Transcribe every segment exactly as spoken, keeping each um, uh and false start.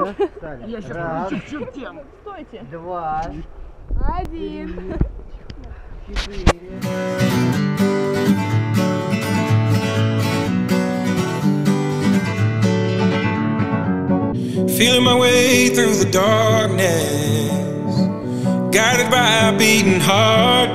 Ну, я сейчас чуть-чуть тему. Стойте. Два. Один. Четыре. Feeling my way through the darkness, guided by a beating heart.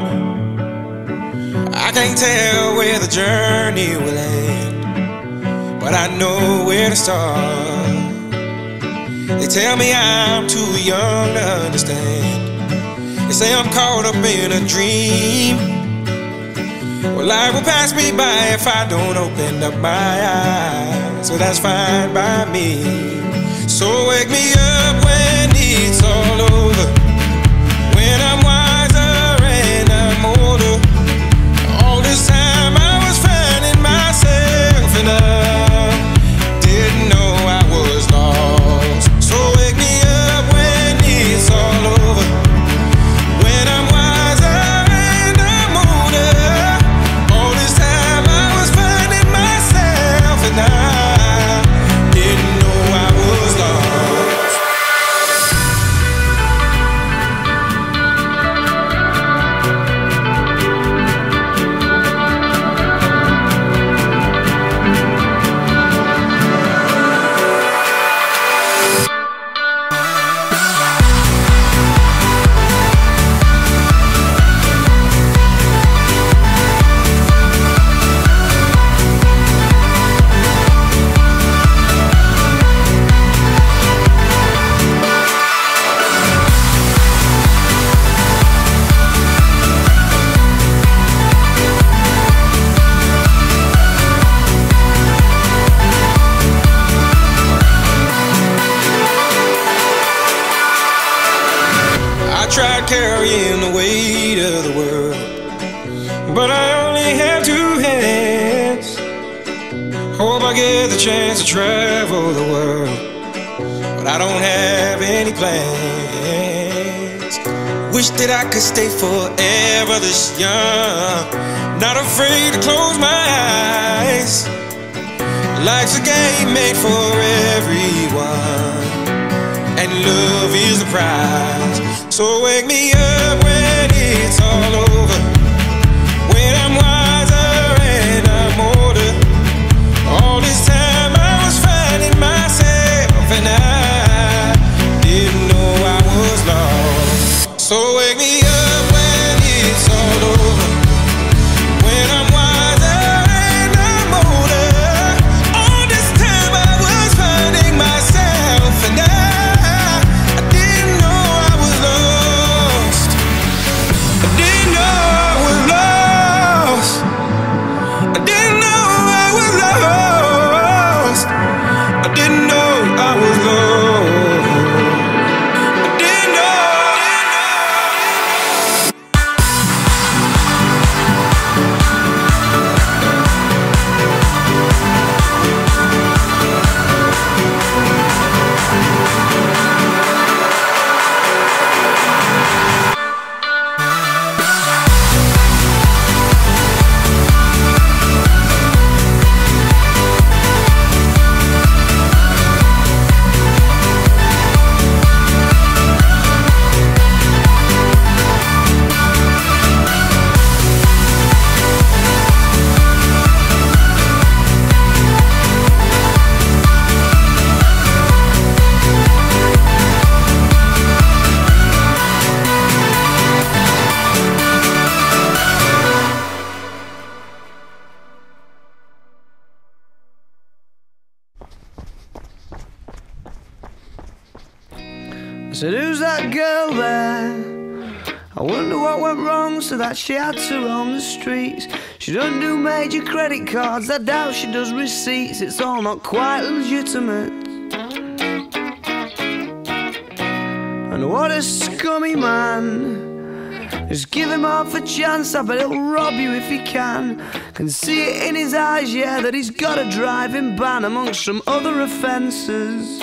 I can't tell where the journey will end, but I know where to start. They tell me I'm too young to understand. They say I'm caught up in a dream. Well, life will pass me by if I don't open up my eyes. So that's fine by me. So wake me up when it's all over, when I'm wiser and I'm older. All this time I was finding myself and I didn't know I was lost. So wake me up when it's all over, when I'm wiser and I'm older. All this time I was finding myself and I didn't know I was lost. Tried carrying the weight of the world, but I only have two hands. Hope I get the chance to travel the world, but I don't have any plans. Wish that I could stay forever this young, not afraid to close my eyes. Life's a game made for everyone, and love is the prize. So wake me up when it's all over, when I'm wiser and I'm older. All this time I was finding myself and I didn't know I was lost. So wake me up when it's all over, when I'm wiser and I'm older. All this time I was finding myself and I I said, who's that girl there? I wonder what went wrong so that she had to roam the streets. She doesn't do major credit cards, I doubt she does receipts. It's all not quite legitimate. And what a scummy man. Just give him half a chance, I bet he'll rob you if he can. Can see it in his eyes, yeah, that he's got a driving ban amongst some other offences.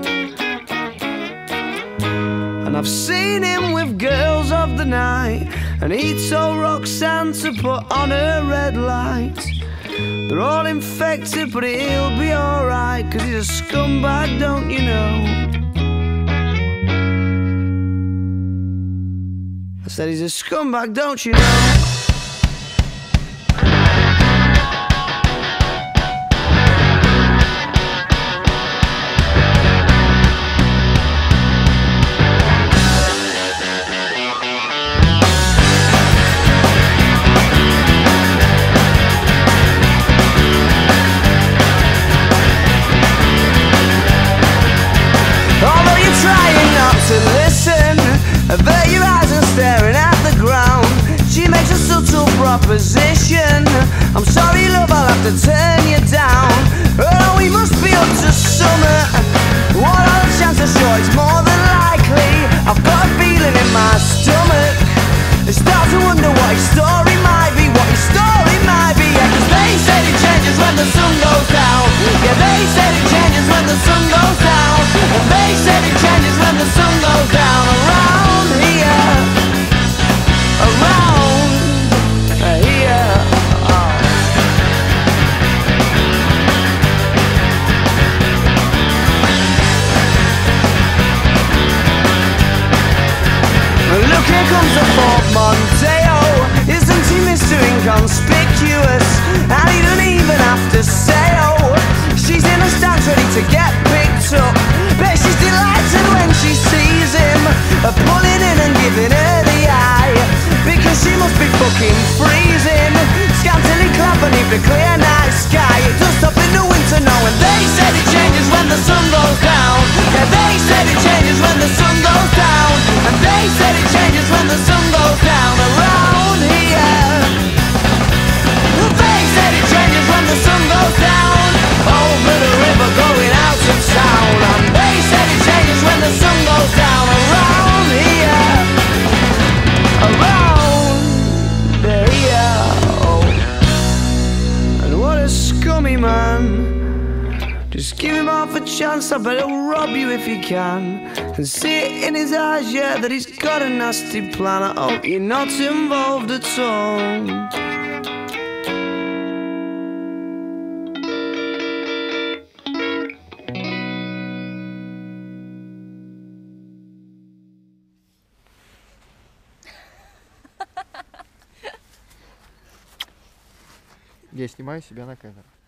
And I've seen him with girls of the night, and he told Roxanne to put on her red light. They're all infected, but he'll be alright, 'cause he's a scumbag, don't you know? said he's a scumbag, don't you know? Although you're trying not to listen, avert your eyes and staring at the ground. She makes a subtle proposition. I'm sorry, love, I'll have to turn you down. Oh, we must be up to summer. What are the chances? Sure, it's more than likely. I've got a feeling in my stomach. I start to wonder what his story might be, what his story might be. Yeah, 'cause they said it changes when the sun goes down. Yeah, they said it changes when the sun goes down. And they said it changes when the sun goes down. Around here, around here. Oh. Look, here comes the portmanteau. Isn't he Mister Inconspicuous? And he doesn't even have to say oh. She's in a stance ready to get picked up. Bet she's delighted when she sees him, uh, pulling in and giving her the eye, because she must be fucking freezing. Scantily clad beneath the clear night sky. It does stop in the winter now. And they said it changes when the sun goes down. Yeah, they said it changes when the sun goes down. And they said it changes when the sun goes down. Around here, they said it changes when the sun goes down. Over the river going out of town. And they said it changes when the sun goes down. Around here, around here. Oh. And what a scummy man. Just give him half a chance, I bet he'll rob you if he can. And see it in his eyes, yeah, that he's got a nasty plan. I hope you're not involved at all. Я снимаю себя на камеру.